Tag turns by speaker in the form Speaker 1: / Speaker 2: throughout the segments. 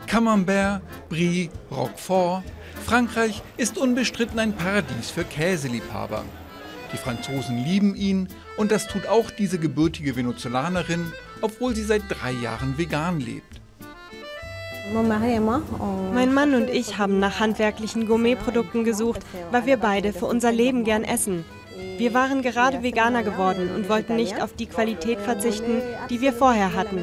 Speaker 1: Camembert, Brie, Roquefort. Frankreich ist unbestritten ein Paradies für Käseliebhaber. Die Franzosen lieben ihn und das tut auch diese gebürtige Venezolanerin, obwohl sie seit 3 Jahren vegan lebt.
Speaker 2: Mein Mann und ich haben nach handwerklichen Gourmetprodukten gesucht, weil wir beide für unser Leben gern essen. Wir waren gerade Veganer geworden und wollten nicht auf die Qualität verzichten, die wir vorher hatten.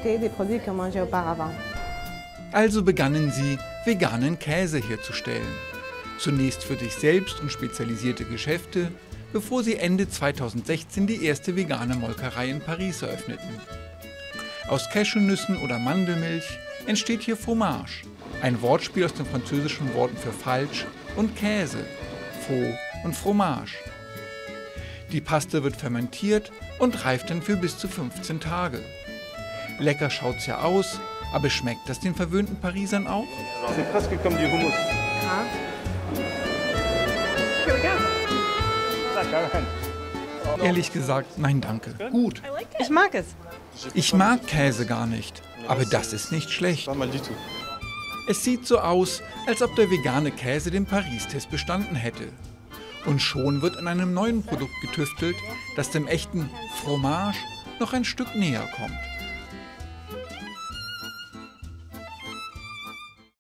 Speaker 1: Also begannen sie, veganen Käse herzustellen. Zunächst für sich selbst und spezialisierte Geschäfte, bevor sie Ende 2016 die erste vegane Molkerei in Paris eröffneten. Aus Cashewnüssen oder Mandelmilch entsteht hier Fromage, ein Wortspiel aus den französischen Worten für falsch und Käse, Faux und Fromage. Die Paste wird fermentiert und reift dann für bis zu 15 Tage. Lecker schaut's ja aus, aber schmeckt das den verwöhnten Parisern auch?
Speaker 3: C'est presque comme du Hummus.
Speaker 1: Ehrlich gesagt, nein danke. Gut.
Speaker 2: Ich mag es.
Speaker 1: Ich mag Käse gar nicht, aber das ist nicht schlecht.
Speaker 3: Pas mal du tout.
Speaker 1: Es sieht so aus, als ob der vegane Käse den Paris-Test bestanden hätte. Und schon wird an einem neuen Produkt getüftelt, das dem echten Fromage noch ein Stück näher kommt.